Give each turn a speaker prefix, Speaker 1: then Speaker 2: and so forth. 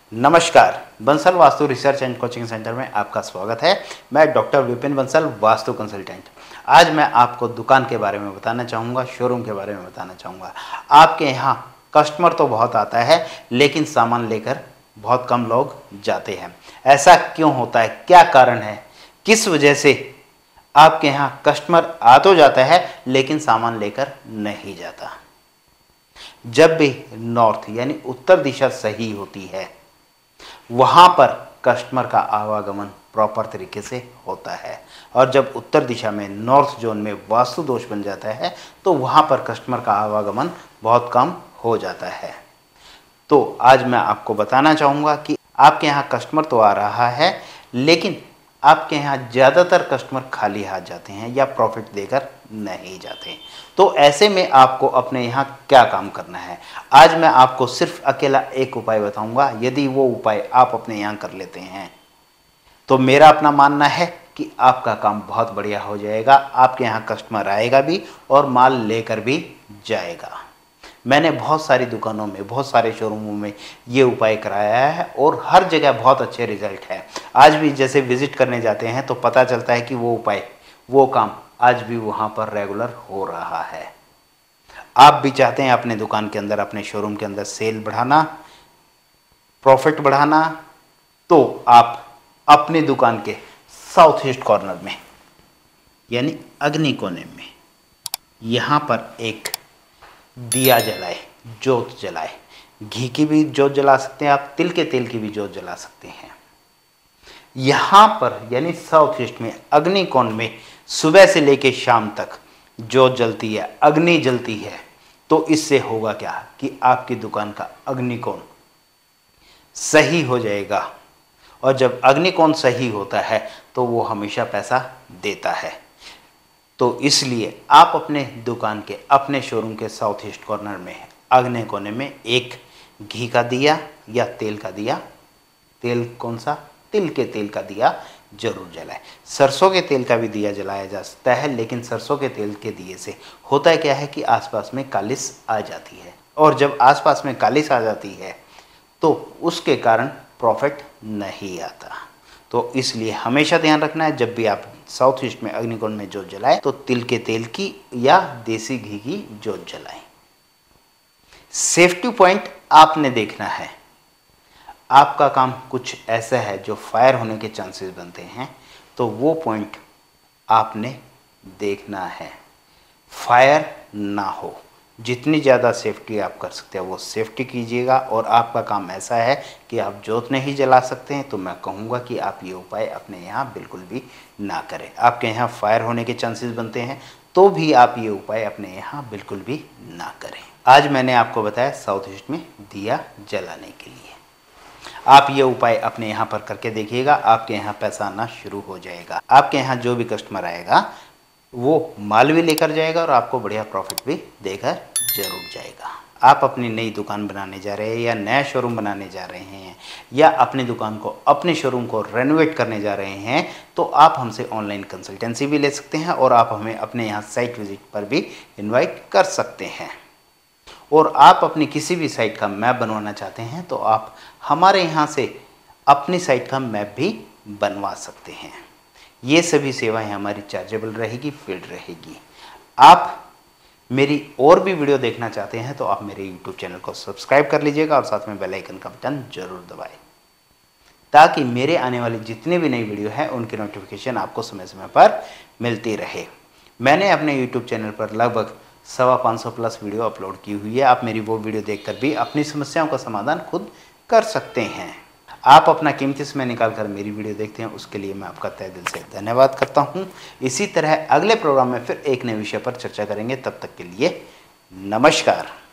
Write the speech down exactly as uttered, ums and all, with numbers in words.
Speaker 1: नमस्कार, Bansal Vastu research and coaching centre में आपका स्वागत है। मैं डॉक्टर विपिन बंसल, वास्तु कंसल्टेंट। आज मैं आपको दुकान के बारे में बताना चाहूँगा, शोरूम के बारे में बताना चाहूँगा। आपके यहाँ कस्टमर तो बहुत आता है, लेकिन सामान लेकर बहुत कम लोग जाते हैं। ऐसा क्यों होता है, क्या कारण है, किस वजह से आपके यहाँ कस्टमर आ तो जाता है लेकिन सामान लेकर नहीं जाता? जब भी नॉर्थ यानी उत्तर दिशा सही होती है, वहां पर कस्टमर का आवागमन प्रॉपर तरीके से होता है। और जब उत्तर दिशा में नॉर्थ जोन में वास्तु दोष बन जाता है तो वहां पर कस्टमर का आवागमन बहुत कम हो जाता है। तो आज मैं आपको बताना चाहूँगा कि आपके यहाँ कस्टमर तो आ रहा है, लेकिन आपके यहाँ ज़्यादातर कस्टमर खाली हाथ जाते हैं या प्रॉफिट देकर नहीं जाते। तो ऐसे में आपको अपने यहाँ क्या काम करना है, आज मैं आपको सिर्फ अकेला एक उपाय बताऊंगा। यदि वो उपाय आप अपने यहाँ कर लेते हैं तो मेरा अपना मानना है कि आपका काम बहुत बढ़िया हो जाएगा। आपके यहाँ कस्टमर आएगा भी और माल लेकर भी जाएगा। मैंने बहुत सारी दुकानों में, बहुत सारे शोरूमों में ये उपाय कराया है और हर जगह बहुत अच्छे रिजल्ट है। आज भी जैसे विजिट करने जाते हैं तो पता चलता है कि वो उपाय, वो काम आज भी वहाँ पर रेगुलर हो रहा है। आप भी चाहते हैं अपने दुकान के अंदर, अपने शोरूम के अंदर सेल बढ़ाना, प्रॉफिट बढ़ाना, तो आप अपनी दुकान के साउथ ईस्ट कॉर्नर में यानी अग्नि कोने में यहाँ पर एक दिया जलाए, जोत जलाए। घी की भी जोत जला सकते हैं आप, तिल के तेल की भी जोत जला सकते हैं। यहाँ पर यानी साउथ ईस्ट में अग्नि कोण में सुबह से लेकर शाम तक जोत जलती है, अग्नि जलती है। तो इससे होगा क्या कि आपकी दुकान का अग्नि कोण सही हो जाएगा। और जब अग्नि कोण सही होता है तो वो हमेशा पैसा देता है। तो इसलिए आप अपने दुकान के, अपने शोरूम के साउथ ईस्ट कॉर्नर में अग्नि कोने में एक घी का दिया या तेल का दिया, तेल कौन सा, तिल के तेल का दिया जरूर जलाए। सरसों के तेल का भी दिया जलाया जा सकता है, लेकिन सरसों के तेल के दिए से होता क्या है कि आसपास में कालिस आ जाती है, और जब आसपास में कालिस आ जाती है तो उसके कारण प्रॉफिट नहीं आता। तो इसलिए हमेशा ध्यान रखना है, जब भी आप साउथ ईस्ट में अग्निकोण में जोत जलाएं तो तिल के तेल की या देसी घी की जोत जलाएं। सेफ्टी पॉइंट आपने देखना है। आपका काम कुछ ऐसा है जो फायर होने के चांसेस बनते हैं, तो वो पॉइंट आपने देखना है, फायर ना हो। जितनी ज़्यादा सेफ्टी आप कर सकते हैं वो सेफ्टी कीजिएगा। और आपका काम ऐसा है कि आप जोत नहीं जला सकते हैं, तो मैं कहूँगा कि आप ये उपाय अपने यहाँ बिल्कुल भी ना करें। आपके यहाँ फायर होने के चांसेस बनते हैं तो भी आप ये उपाय अपने यहाँ बिल्कुल भी ना करें। आज मैंने आपको बताया साउथ ईस्ट में दिया जलाने के लिए। आप ये उपाय अपने यहाँ पर करके देखिएगा, आपके यहाँ पैसा आना शुरू हो जाएगा। आपके यहाँ जो भी कस्टमर आएगा वो माल भी लेकर जाएगा और आपको बढ़िया प्रॉफिट भी देकर जरूर जाएगा। आप अपनी नई दुकान बनाने जा रहे हैं या नया शोरूम बनाने जा रहे हैं या अपनी दुकान को, अपने शोरूम को रेनोवेट करने जा रहे हैं, तो आप हमसे ऑनलाइन कंसल्टेंसी भी ले सकते हैं और आप हमें अपने यहाँ साइट विजिट पर भी इनवाइट कर सकते हैं। और आप अपनी किसी भी साइट का मैप बनवाना चाहते हैं तो आप हमारे यहाँ से अपनी साइट का मैप भी बनवा सकते हैं। ये सभी सेवाएं हमारी चार्जेबल रहेगी, फील्ड रहेगी। आप मेरी और भी वीडियो देखना चाहते हैं तो आप मेरे यूट्यूब चैनल को सब्सक्राइब कर लीजिएगा और साथ में बेल आइकन का बटन जरूर दबाएं, ताकि मेरे आने वाली जितनी भी नई वीडियो है उनकी नोटिफिकेशन आपको समय समय पर मिलती रहे। मैंने अपने यूट्यूब चैनल पर लगभग सवा पाँच सौ प्लस वीडियो अपलोड की हुई है। आप मेरी वो वीडियो देखकर भी अपनी समस्याओं का समाधान खुद कर सकते हैं। आप अपना कीमती समय निकाल कर मेरी वीडियो देखते हैं, उसके लिए मैं आपका तहे दिल से धन्यवाद करता हूं। इसी तरह अगले प्रोग्राम में फिर एक नए विषय पर चर्चा करेंगे। तब तक के लिए नमस्कार।